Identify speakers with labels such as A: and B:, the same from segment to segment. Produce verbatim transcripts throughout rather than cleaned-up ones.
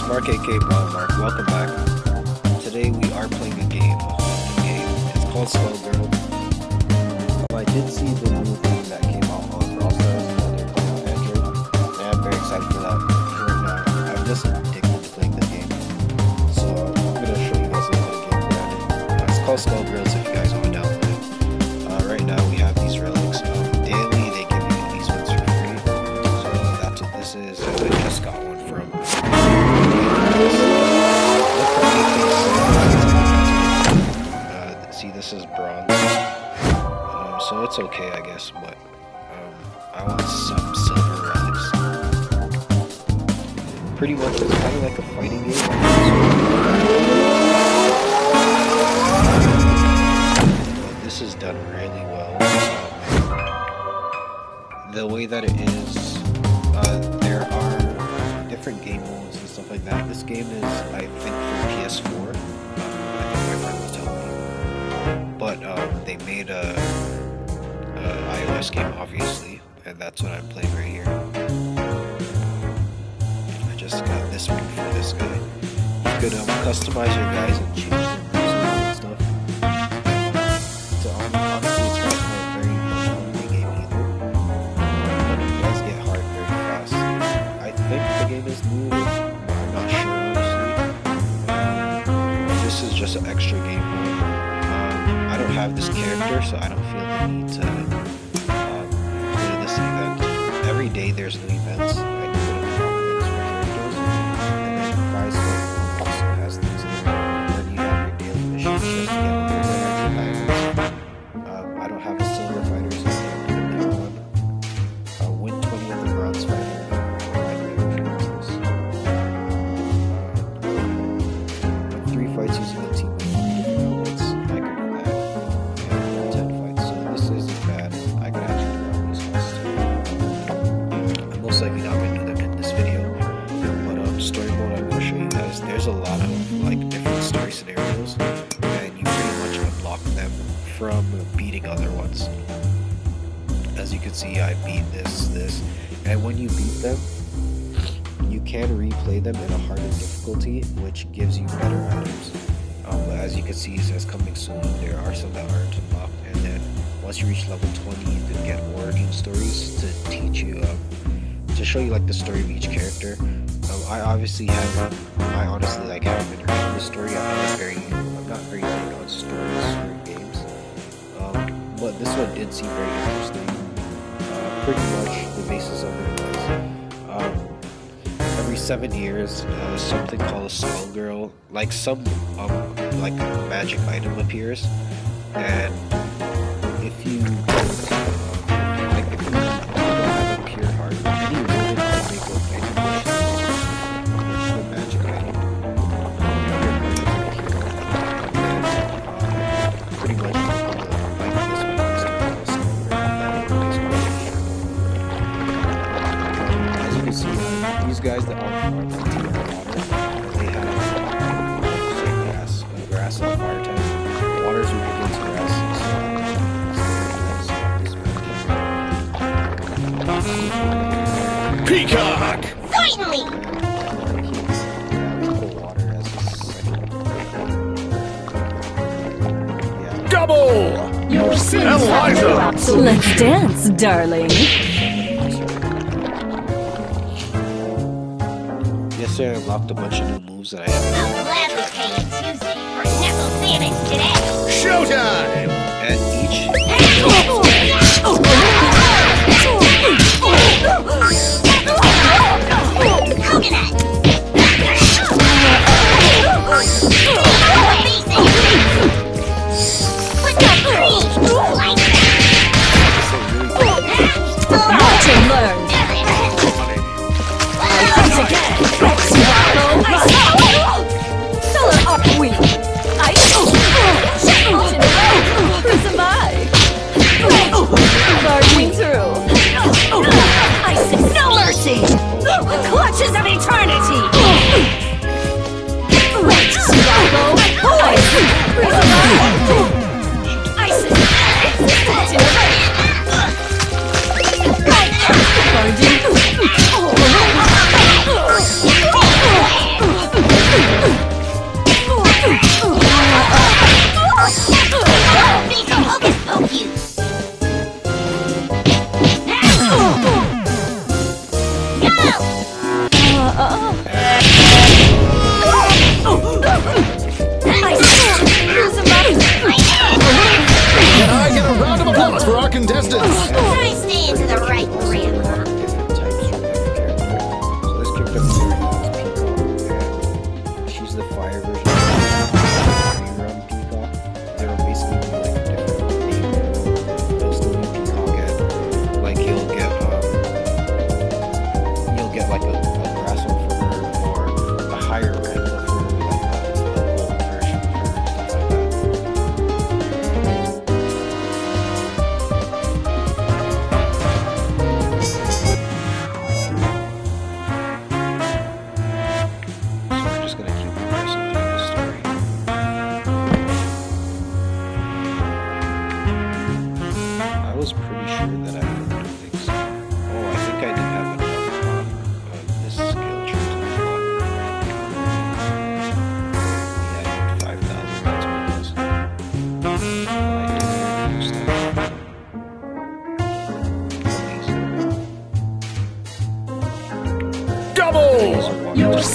A: Mark aka Brown Mark, welcome back. Today we are playing a game. A game. It's called Skullgirl. Um, I did see the new thing that came out on Brawl Stars that they're playing on Android, and I'm very excited for that. For right now, I'm just addicted to playing this game. So I'm gonna show you guys a little bit of gameplay on it. Uh, it's called Skullgirl, so if you guys want to download it. Uh, right now we have these relics. Um, daily they give you these ones for free. So that's what this is. I just got one from. Uh, see, this is bronze, um, so it's okay, I guess, but um, I want some silver relics. Pretty much, it's kind of like a fighting game. But this is done really well. Um, the way that it is, uh, there are different game modes and stuff like that. This game is, I think, for P S four. Um, I think my friend was telling me. But um, they made a, a iOS game, obviously, and that's what I'm playing right here. I just got this one for this guy. You could um, customize your guys and change their moves and stuff. So um, honestly, it's not a very long game either. But it does get hard very fast. I think the game is new. I'm not sure, honestly. This is just an extra game mode. Um, I don't have this character, so I don't feel the need to um, play this event. Every day there's new events. I do it things for characters, and then prize fund also has things in there. And then you have your daily missions just to get one hundred extra diamonds. Um, I don't have a silver fighter, so I can't do that one. Uh, win twenty of the bronze fighter. Three fights using a team of different elements. I can do that. And ten fights. So this isn't bad. I can actually do all these fights. I'm most likely not going to do them in this video. But um, story mode, I'm going to show you guys. There's a lot of like different story scenarios, and you pretty much unlock them from beating other ones. As you can see, I beat this, this, and when you beat them, you can replay them in a harder difficulty, which gives you better items. Um, but as you can see, it says coming soon. There are some that aren't unlocked, and then once you reach level twenty, you can get origin stories to teach you, um, to show you like the story of each character. Um, I obviously haven't, I honestly like haven't been reading the story. I'm not very, I'm not very big on stories for games. Um, but this one did seem very interesting. Uh, pretty much the basis of it was. Um, Every seven years, uh, something called a Skullgirl, like some um, like magic item appears, and if you don't, um, like if you don't have a pure heart, any woman can make like any wish, wish the magic item. If your heart is pure, and uh, pretty much you can like this one is called Skullgirl. That one is called. As you can see. These guys that are on the team of water, they have um, grass, uh, grass and fire type. Water is weak against grass, so
B: Peacock!
C: Certainly!
B: Double!
D: Your sins
B: Eliza!
D: Let's dance, darling.
A: Yesterday I unlocked a bunch of new moves that I haven't.
C: I'll gladly pay you Tuesday for knuckle sandwich today.
B: Showtime!
A: And each
C: Coconut! Put the cream like that!
D: Watch and learn. Once again, Color are we? I Who's am I?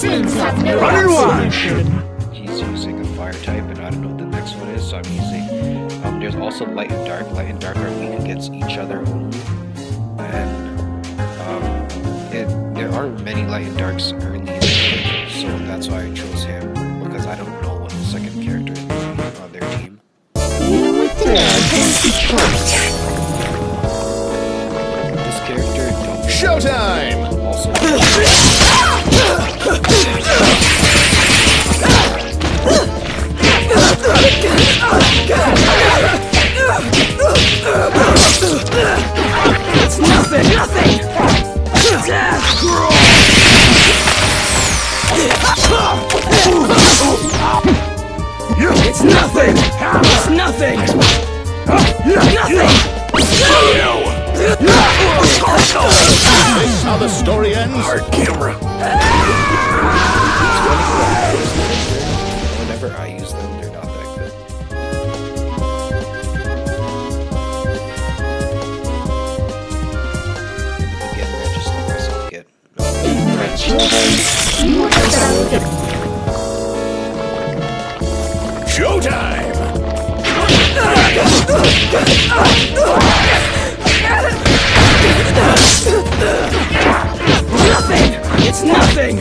C: Seems have no
B: Run and watch.
A: He's using a fire type, and I don't know what the next one is, so I'm using. Um, there's also light and dark. Light and dark are weak against each other only, and um, it, there aren't many light and darks early in the game, so that's why I chose him, because I don't know what the second character is on their team. This character don't
B: Showtime!
A: also.
D: It's nothing! Nothing!
B: It's nothing!
D: It's nothing! Nothing!
B: This how the story ends? Hard camera.
A: Whenever I use them, they're not that good. Again, I just let myself get.
B: Showtime!
D: Nothing! It's nothing!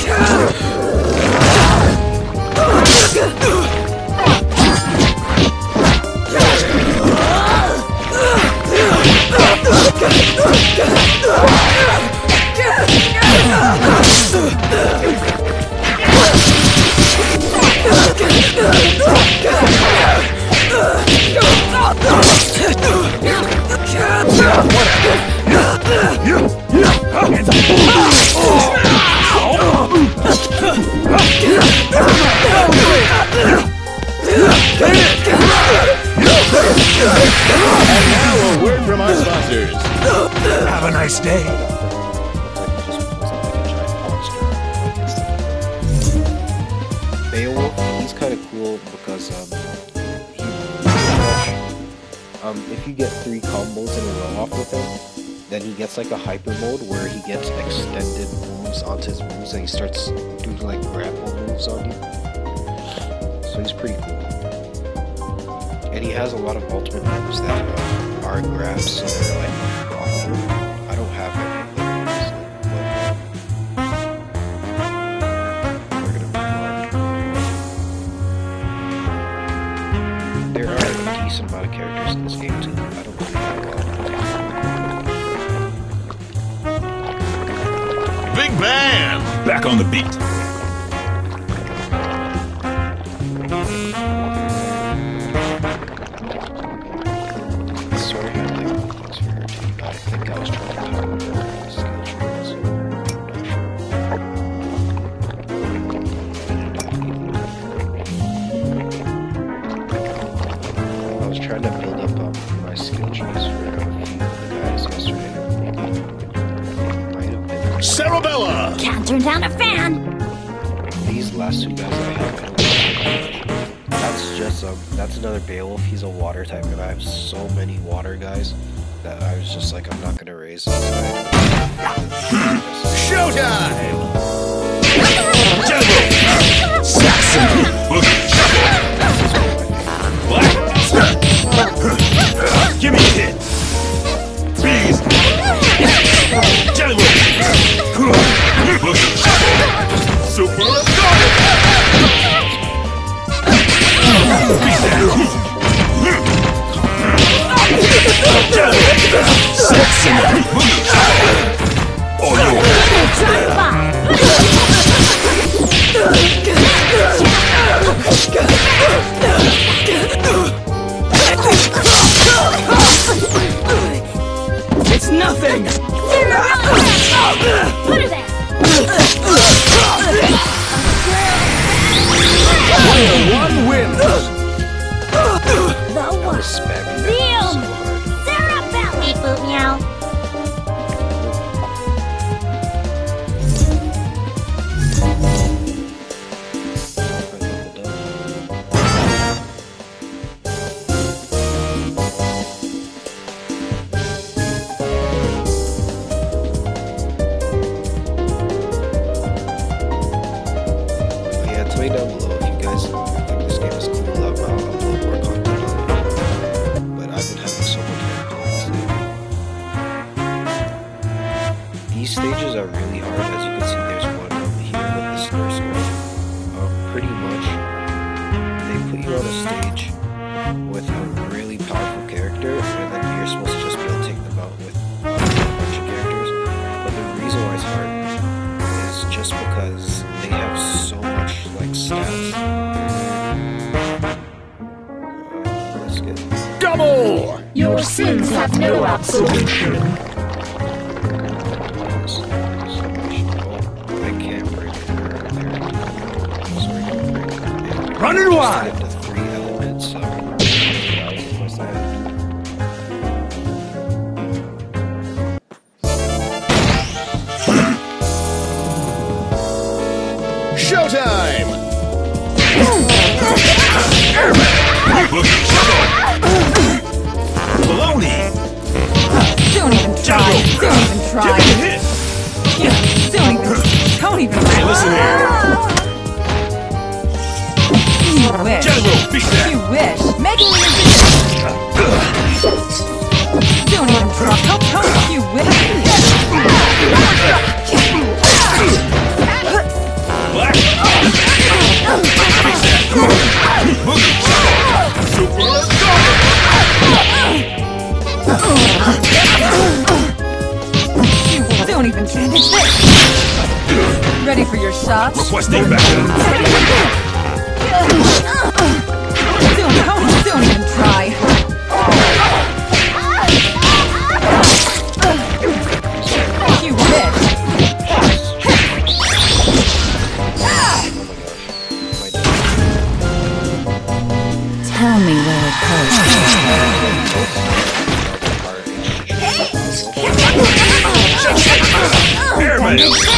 B: And now a word from our sponsors. Have a nice day.
A: Beowulf, he's kind of cool because um, he, um, if you get three combos in a row off with him, then he gets like a hyper mode where he gets extended moves onto his moves and he starts doing like grapple moves on you. So he's pretty cool. And he has a lot of ultimate moves that uh, are grabs, so they're like awkward. I don't have any of them, but we're gonna move on. There are a decent amount of characters in this game too. I don't really have a lot.
B: Big Bam! Back on the beat.
A: I sort of had like things for her too, but I think I was trying to power her skill trees. I'm not sure. I was trying to build up um, my skill trees for a few of the guys yesterday. Might have been.
B: Cerebella!
C: Can't turn down a fan.
A: These last two guys I have, I don't know. That's just um, that's another Beowulf. He's a water type, and I have so many water guys that I was just like, I'm not gonna raise them.
B: Showtime! Give me a hit! Bees! Jello! Super! Oh, no.
D: It's nothing!
C: Put it there.
B: One wins!
C: The
A: I was
C: one.
A: spamming that
C: Damn.
A: so hard.
C: Cerebella. Beep boop meow.
A: me down below if you guys think this game is cool. I'll, I'll upload more content on it. But I've been having so much fun playing this game. These stages are really hard. As you can see, there's one over here with the snare score. Um, pretty much, they put you on a stage with a really powerful character, and then you're supposed to just be able to take them out with uh, a bunch of characters. But the reason why it's hard is just because they have so much like stats. Uh, let's get
B: Double!
C: Your sins have no absolution.
A: this. Oh, I can't break it right there. Sorry, I can't break it.
B: Running
A: Just
B: wide!
A: get the three elements. So, what's that?
B: Showtime! Baloney!
E: Don't even try. Don't even try. Don't even. Don't even try.
B: Listen here.
E: You wish.
B: General, beat that!
E: You wish. Making me Don't even try. Don't, don't. You wish.
B: Black! Fix that! Boogie! Super!
E: You don't even try. It's this. Ready for your shots?
B: Requesting backup!
E: Don't, don't, don't even try. You wish. Tell me where it goes.
B: Airman!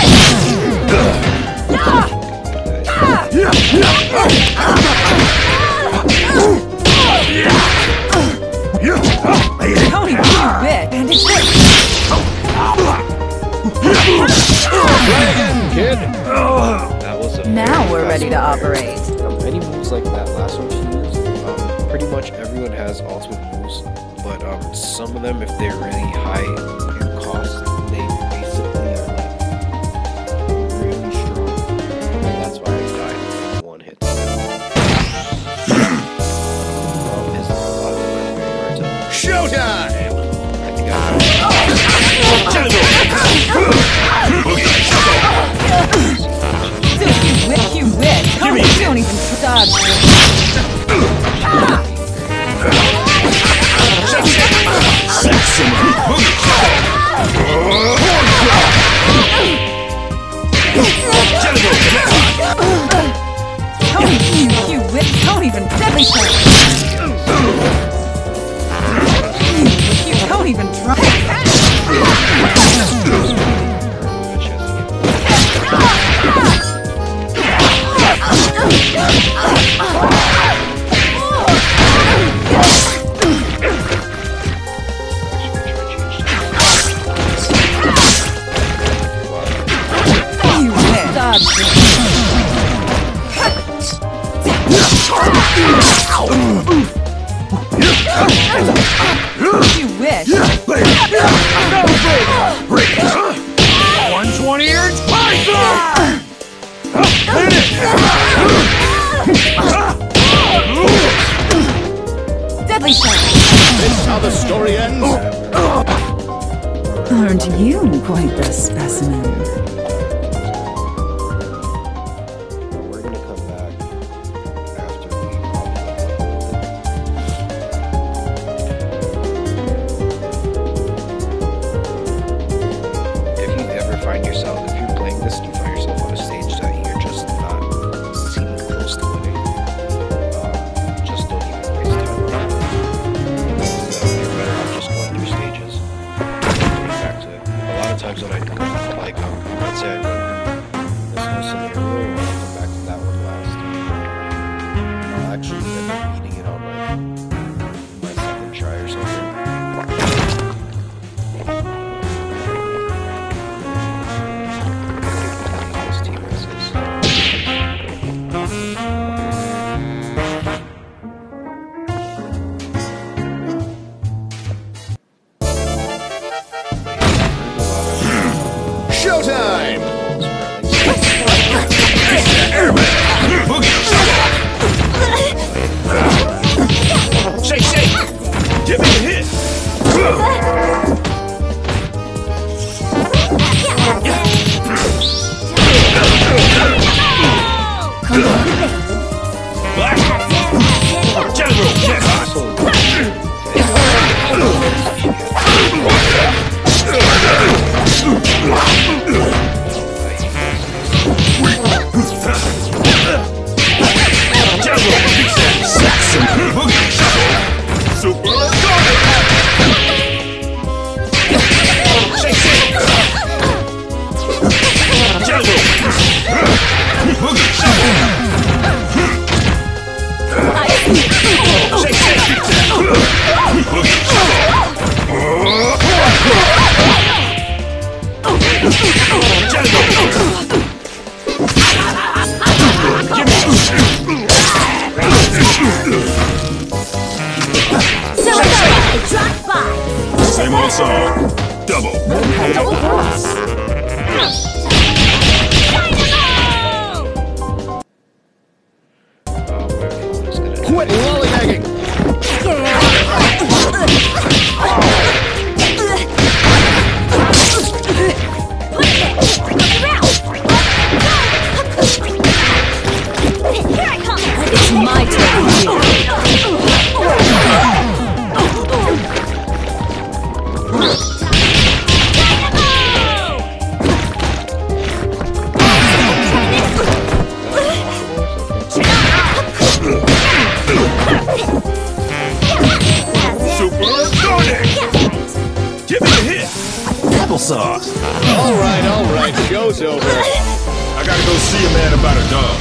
E: Tony, you bit. And it's this.
B: Kid!
A: That was a
E: Now
A: very
E: we're
A: fast
E: ready to
A: one.
E: operate.
A: Um, any moves like that last one she used, um, pretty much everyone has ultimate moves, but um, some of them, if they're really high in cost, they basically are like really strong, and that's why I died in one hit. Problem is, a lot of them are very hard to.
B: Showtime!
A: I think I
E: Don't you wish, you wish. Tony, don't even dodge. Tony, you, you wish. Don't even deadly shot. You, you don't even try. You wish. Dodge. You wish.
B: one twenty inch python!
E: Deadly shot.
B: This how the story ends?
E: Aren't you quite the specimen?
A: We're gonna come back after we If you ever find yourself, if you're playing this and you find yourself on a stage that you're just not seeming close to winning, uh, just don't even waste time on it. So you're better off just going through stages and getting back to it. A lot of times when I do, like, I'm
B: Black! General, yes! General, Saxon, Boogie, Super Sonic! Shake, shake! General! Boogie, shake, shake! Boogie, General! Give me
C: Drop by.
B: same old song. Double.
C: Double cross.
B: Quit lollygagging!
C: Here I come.
E: It's my turn here.
B: Super Sonic! Give me a hit! Applesauce! Alright, alright, show's over. I gotta go see a man about a dog.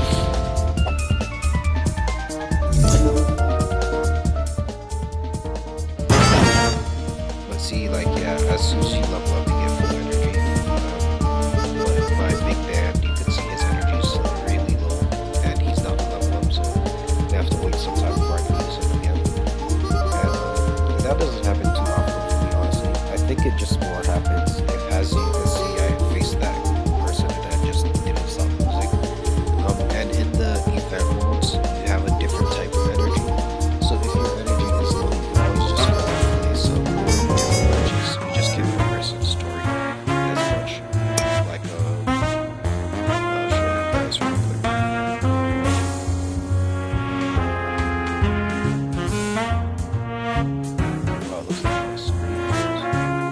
A: But see, like, yeah, as soon as you level up, you get full energy. Um, but my big band, you can see his energy is really low, and he's not level up, so you have to wait some time before I can use him again. And um, that doesn't happen too often for me, honestly. I think it just more happens if, as you can see, I faced that person and I just didn't stop music. Um, and in the event modes, you have a different type of energy. So if your energy is low, you can always just go and play some different energies. You just can't progress in the story as much. Like, uh, I'll show you guys real quick. Oh, it looks like my screen froze.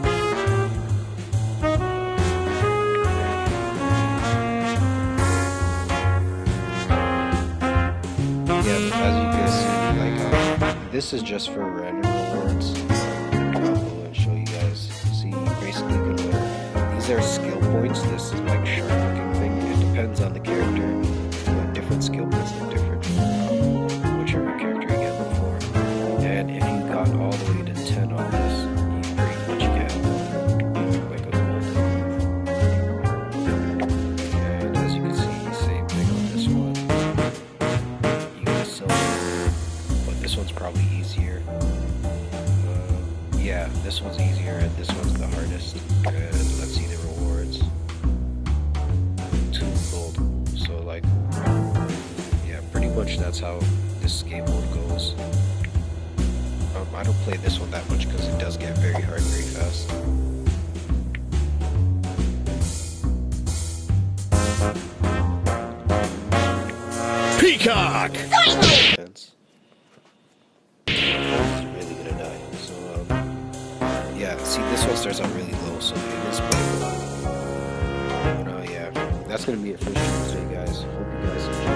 A: Yeah, but as you can see, like, uh, this is just for random rewards. I'll go and show you guys. See, you basically can learn. These are skill points. This is like sharp looking thing. It depends on the character, but different skill points look different. Um, whichever character you get them for. And if you got all the way to ten on this, you pretty much get like a golden. And as you can see, same thing on this one. You get a silver, but this one's probably easier. Uh, yeah, this one's easier, and this one's the hardest. And let's see the rewards. Two gold. So like, yeah, pretty much that's how this game mode goes. Um, I don't play this one that much because it does get very hard very fast.
B: Peacock!
A: Defense. Defense is really gonna die. So um, yeah, see this one starts out really low, so it is playable. But uh, yeah, that's gonna be it for the stream today, guys. Hope you guys enjoyed.